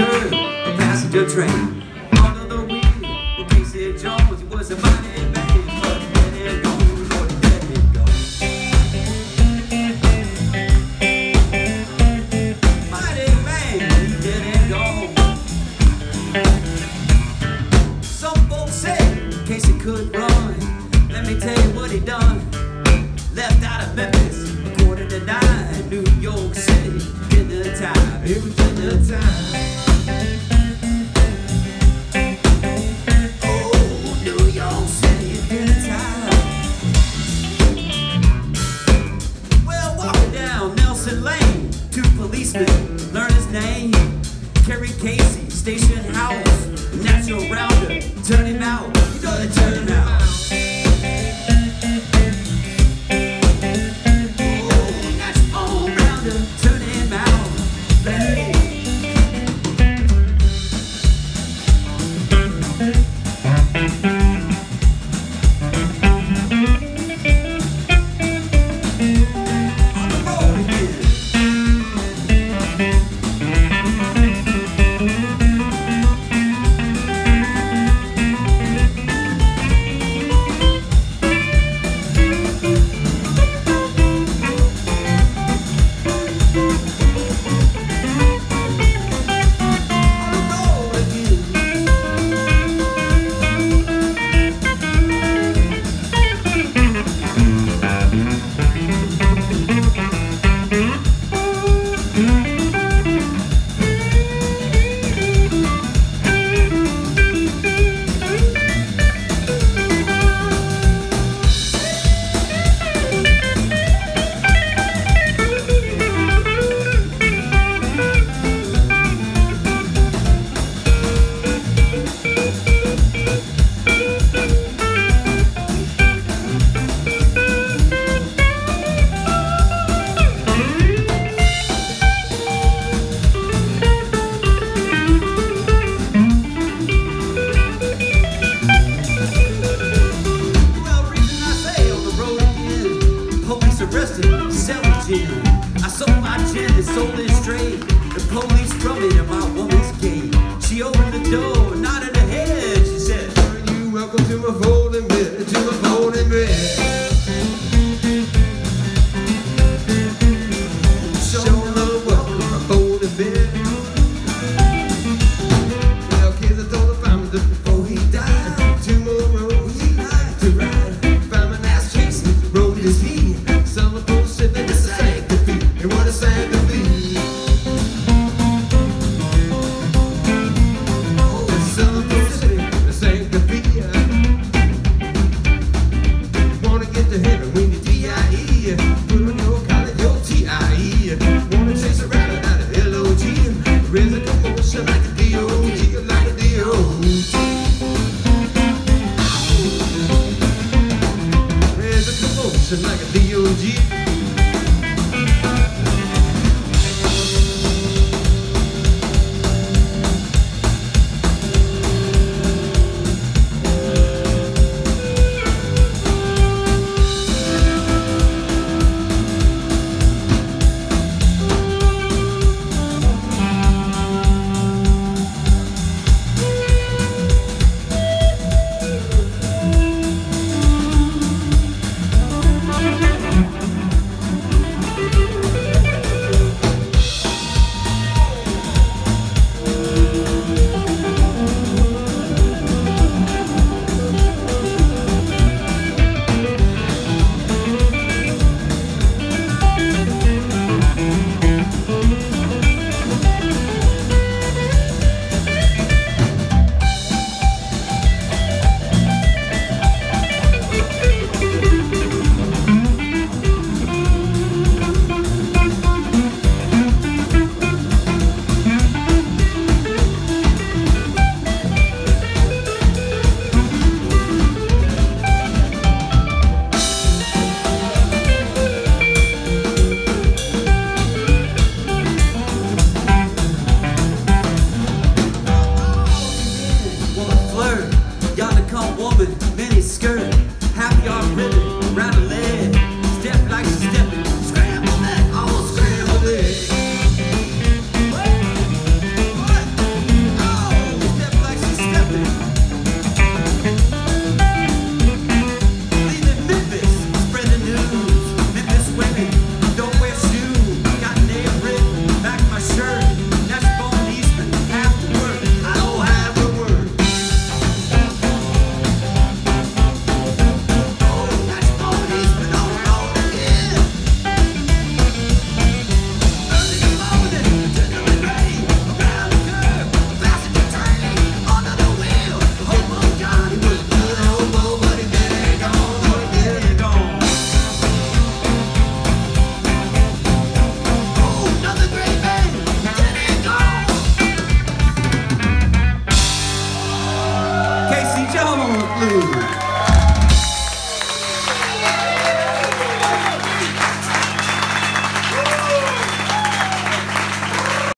curb, a passenger train. Under the wheel, with Casey Jones, he was a mighty man, but let it go, Lord, let it go. Mighty man, he let it go. Some folks say Casey could run. Let me tell you what he done. Left out of Memphis, according to Nine, New York City, in the time, it was in the time. Oh, New York City, in the time. Well, walking down Nelson Lane, two policemen learn his name. Kerry Casey, station house, natural rounder, turn him out, you know they turn him out. Blues.